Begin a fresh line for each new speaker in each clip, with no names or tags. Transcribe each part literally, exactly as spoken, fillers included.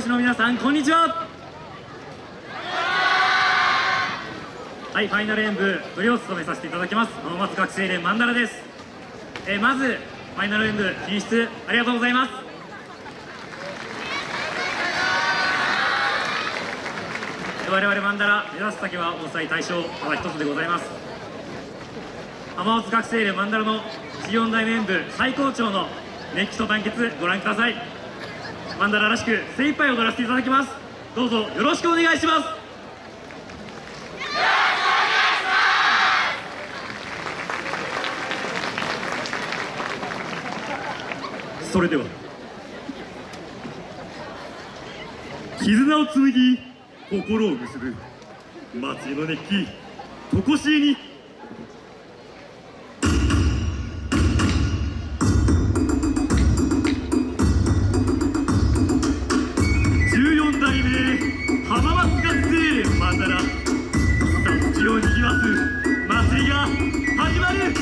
越しの皆さん、こんにちは。はい、ファイナル演舞トリを務めさせていただきます浜松学生連マンダラです。えー、まずファイナル演舞進出ありがとうございます。我々マンダラ目指す先は大祭大賞ただ一つでございます。浜松学生連マンダラのじゅうよん代目演舞最高潮の熱気と団結ご覧ください。マンダラらしく精一杯踊らせていただきます。どうぞよろしくお願いします。それでは絆を紡ぎ心を結ぶ祭りの熱気とこしえにじゅうよん代目浜松学生連マンダラさつきをにぎわす祭りが始まる。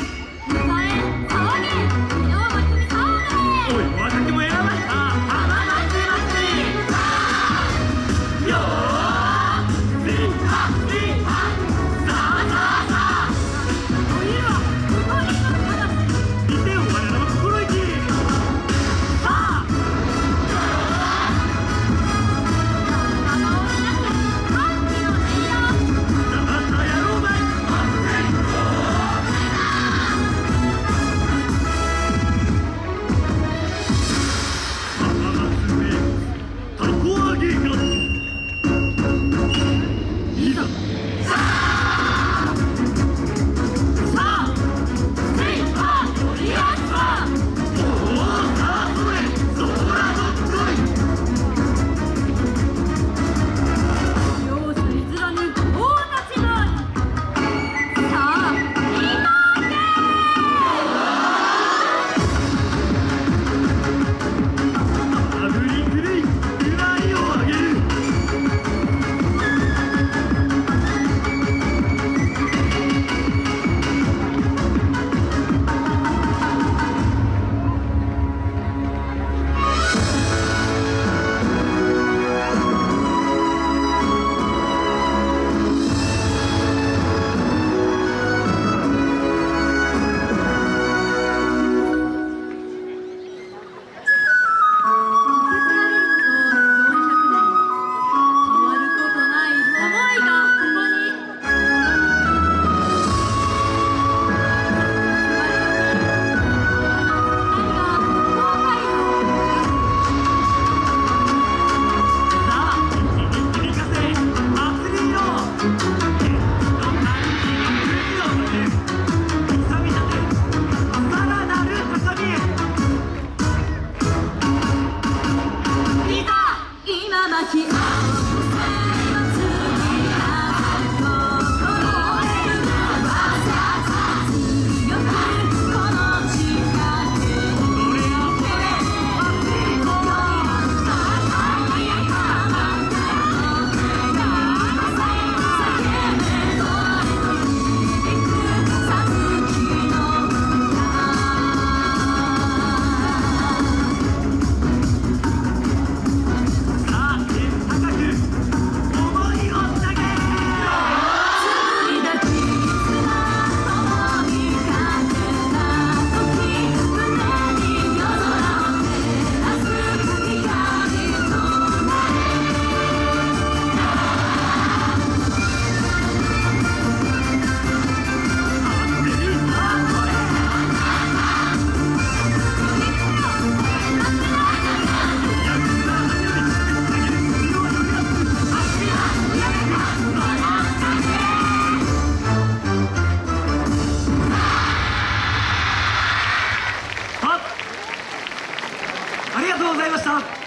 ありがとうございました。